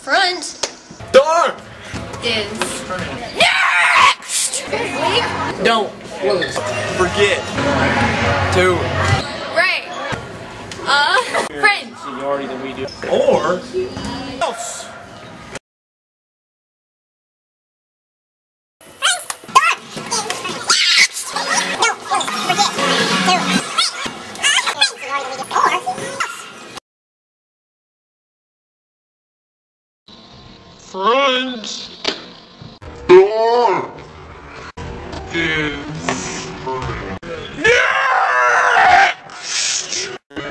Front Door is next. don't forget to Right. Friend. Seniority than we do. or else. Front door is next.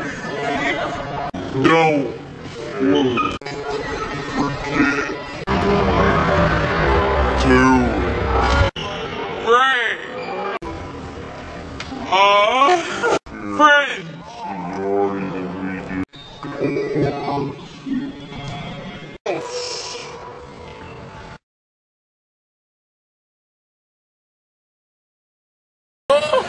Don't forget to bring a friend. Oh!